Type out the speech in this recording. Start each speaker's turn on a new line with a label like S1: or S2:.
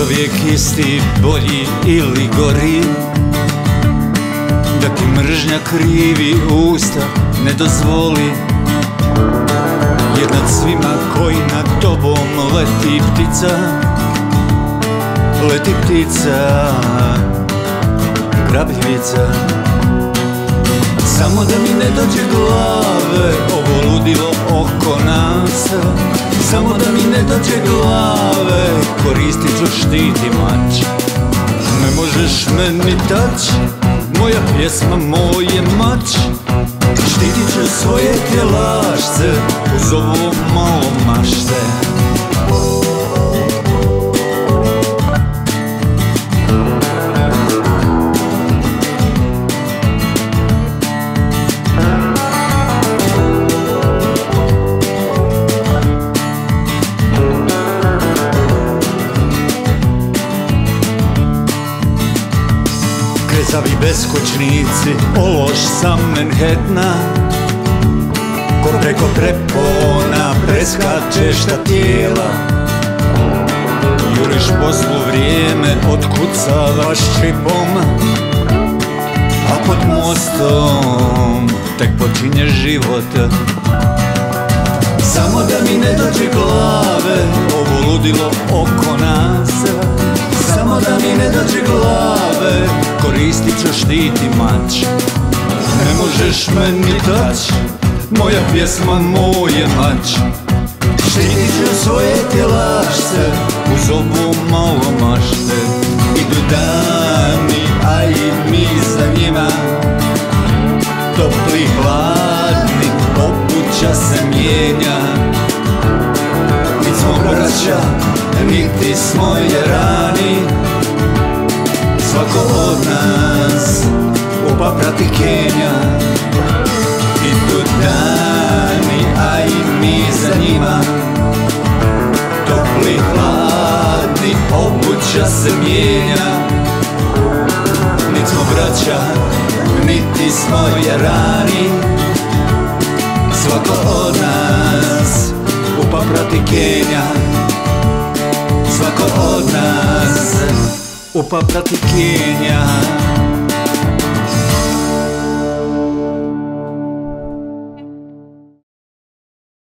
S1: čovjek isti, bolji ili gori, da ti mržnja krivi usta ne dozvoli. Jer nad svima koji nad tobom leti ptica, leti ptica, grabljivica. Samo da mi ne dođe glave ovo ludilo oko nas, samo da mi ne dođe glave, koristit ću štiti mač. Ne možeš meni tać, moja pjesma, moje mač. Štitit ću svoje tjelašce uz ovo malo mašte. Krezavi beskućnici, ološ sa Manhattana, ko preko prepona preskačeš ta tijela. Juriš poslu vrijeme, otkucavaš čipom, a pod mostom tek počinje život. Samo da mi ne dođe glave ovo ludilo oko nas, samo da mi ne dođe glave, koristit ću štiti mač. Ne možeš meni tać, moja pjesma, moje mač. Štitit ću svoje tjelašce uz ovu malo mašte. Idu dani, a i mi za njima, topli, hladni, obuća se mijenja. Nit smo braća, niti smo jerani, svako od nas upa prati Kenja. Idu dani, a i mi za njima, topli, hladni, obuća se mijenja. Nit smo braća, niti smo jerani, svako od nas upa prati Kenja. Svako od nas upa prati Kenja.